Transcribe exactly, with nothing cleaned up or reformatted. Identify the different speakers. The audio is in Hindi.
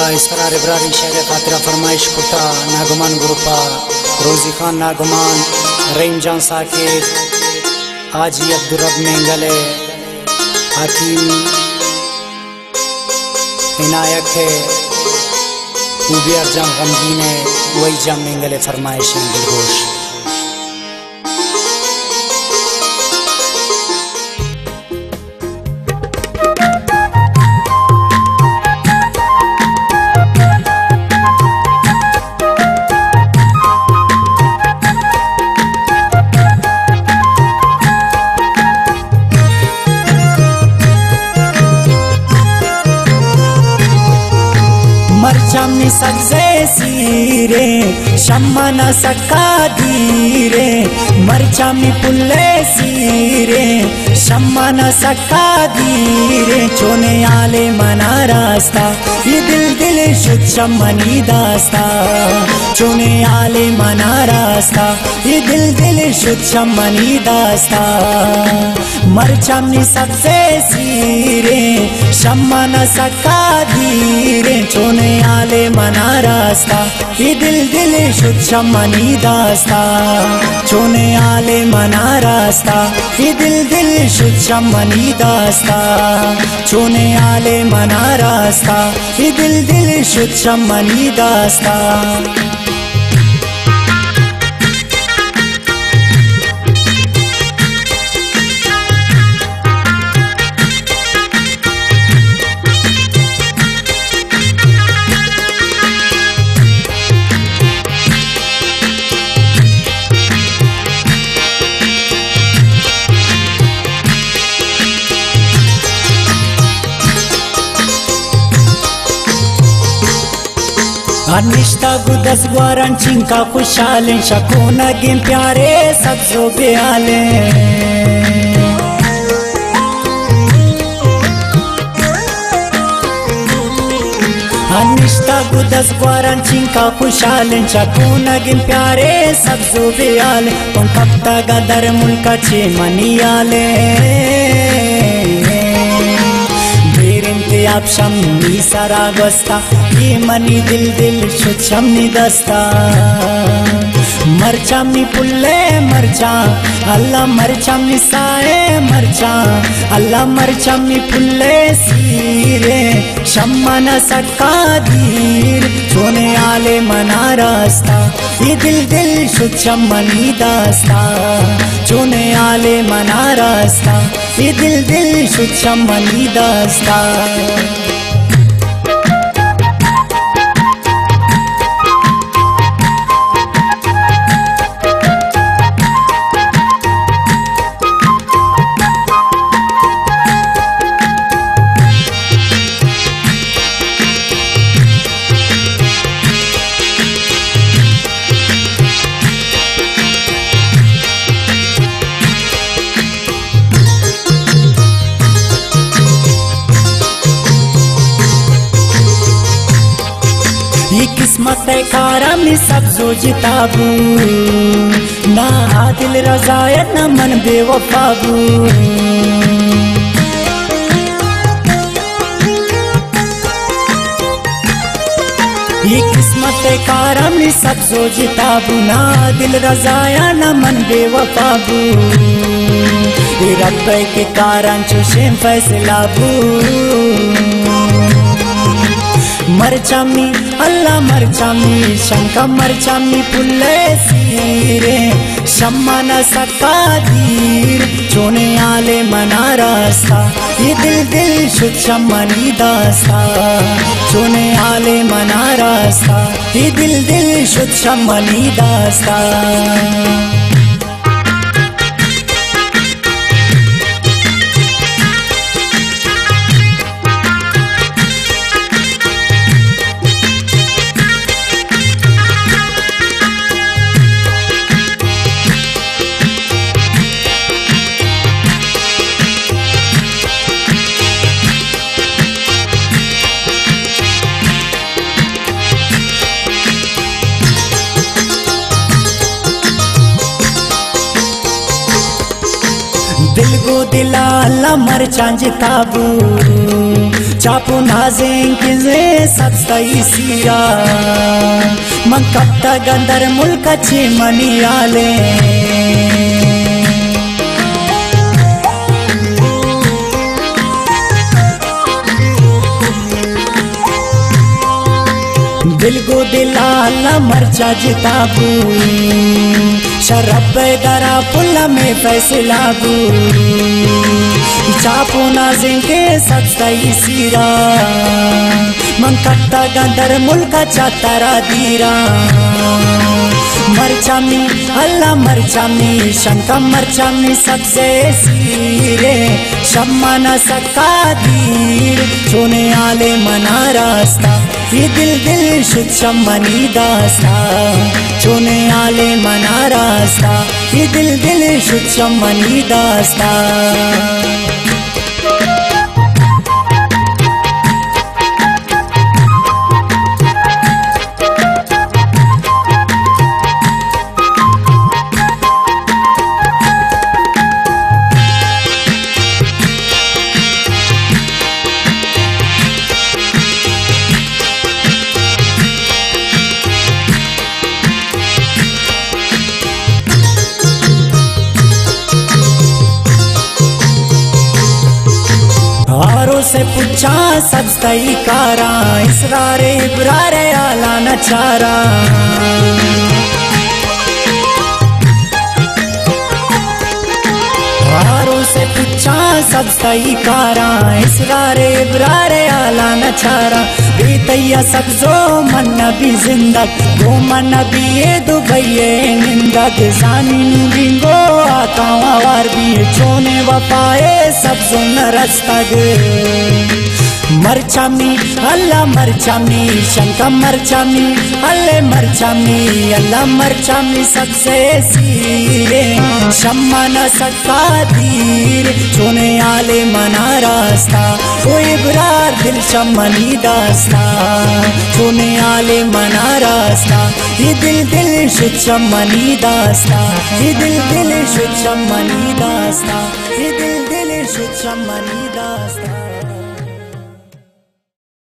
Speaker 1: इसरार इब्रारी शहर खातिर फरमाइश कुर्ता नागुमान ग्रुपा रोजी खान नागुमान रहीम जान साकिब आजी अब्दुर्रब मेंगले हकीम इनायत है उबियर जान गमगीन है वही जान मेंगले फरमाइश दिलगोश।
Speaker 2: मरचमी सब्जे सीरे शम्मन सक्का धीरे मरचमी पुल्ले सीरे शम्मन सक्का धीरे चोने आले मना रास्ता ये दिल दिल शुद्ध शम्मनी दास्ता चोने आले मना रास्ता ये दिल दिल शुद्ध शम्मनी दास्ता मरचमी सब्जे सीरे शम्मन सक्का धीरे चोने आले मना रास्ता ये दिल दिल शुद्ध शम्मनी दास्ता चोने आले मना रास्ता ये दिल दिल शुद्ध शम्मनी दास्ता चोने आले मना रास्ता ये दिल दिल शुद्ध शम्मनी दास्ता। अनिश्ता गुदस ग्वारन चिंका खुशाले शकोना गिन प्यारे सब्जो प्याले अनिश्ता गुदस ग्वारन चिंका खुशाले शकोना गिन प्यारे सब्जो प्याले पंकप्ता गदर मुल्का चे मनियाले आप शम्मी सरागस्ता ये मनी दिल दिल शुद्ध शम्मी दस्ता मरचमी पुल्ले मरचा अल्लाह मरचमी साए मरचा अल्लाह मरचमी पुल्ले सीरे शम्मन सक्का धीर चोने आले मना रास्ता ये दिल दिल शुद्ध शम्मनी दास्ता चोने आले मना रास्ता ये दिल दिल शुद्ध शम्मनी दास्ता। ये किस्मत कारा में सब्जो जिताबू ना आदिल रजाया ना मन बेवफाबू ये किस्मत कारा में सब्जो जिताबू ना दिल रजाया ना मन बेवफाबू ये रब के कारण चुशेम फैसलाबू मरचमी अल्लाह मरचमी शंका मरचमी पुल्ले सीरे शम्मन सक्का धीर चोने आले मना रास्ता ये दिल दिल शुद्ध शम्मनी दास्ता चोने आले मना रास्ता ये दिल दिल शुद्ध शम्मनी दास्ता। दिल गो दिला अल्लाह मर चांज ताबू चापू नाजें किजे सबस्ताई सीरा मन कट्टा गंदर मुल्क चे मनी आले दिल को दिलाला मर्चा जिताबू शरब दरा पुल्ला में फैसला बू चापू नाजिंग के सत्सई सीरा मन कट्टा गंदर मुल्का चातरा दीरा मरचामी अल्लाह मरचामी शंका मरचामी सबसे सीरे शम्मा न सका दीर छोने आले मना रास्ता ये दिल दिल शुद्ध शम्मनी दास्ता छोने आले मना रास्ता ये दिल दिल शुद्ध शम्मनी दास्ता हारों से पूछा सबस्ताई कारा इसरारे इब्रारे आला नचारा हारों से पूछा सबस्ताई कारा इसरारे इब्रारे आला नचारा बेतैया सब्जो मन नबी जिंदग गो मन नबी ये दुबैये निंदक जानी बिंगो आता वार भी छोने वपाए सब्जो न रस्तग मरचामी अल्लाह मरचामी शंका मरचामी अल्ले मरचामी अल्लाह मरचामी सबसे सीरे शम्मा न सका दीर छोने आले मना रास्ता ओ इब्रार दिल शम्मनी दास्ता छोने आले मना रास्ता ये दिल दिल शुद्ध शम्मनी दास्ता ये दिल दिल शुद्ध शम्मनी दास्ता ये दिल दिल शुद्ध शम्मनी दास्ता।